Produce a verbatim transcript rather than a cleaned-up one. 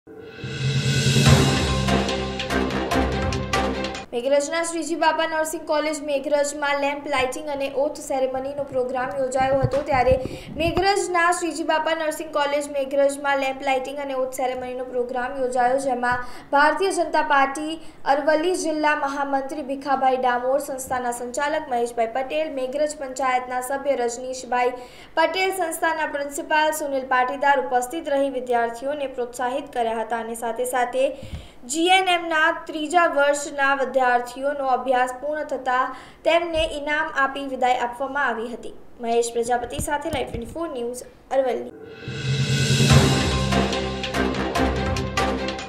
મેઘરજના Shriji Bapa nursing college મેઘરજમાં lamp lighting અને oath સેરેમનીનો પ્રોગ્રામ યોજાયો હતો। ત્યારે મેઘરજના શ્રીજી બાપા નર્સિંગ કોલેજ મેઘરજમાં લેમ્પ લાઇટિંગ અને ઓથ સેરેમનીનો પ્રોગ્રામ યોજાયો, જેમાં ભારતીય જનતા પાર્ટી અરવલ્લી જિલ્લા મહામંત્રી ભીખાભાઈ ડામોર, સંસ્થાના સંચાલક મહેશભાઈ પટેલ, મેઘરજ પંચાયતના સભ્ય રજનીશભાઈ પટેલ, સંસ્થાના પ્રિન્સિપાલ સુનિલ પાટીદાર ઉપસ્થિત રહી વિદ્યાર્થીઓને પ્રોત્સાહિત કર્યા હતા અને સાથે સાથે જીએનએમના ત્રીજા વર્ષના વિદ્યાર્થીઓનો અભ્યાસ પૂર્ણ થતાં તેમને ઇનામ આપી વિદાય આપવામાં આવી હતી। મહેશ પ્રજાપતિ સાથે live twenty four news, Aravalli.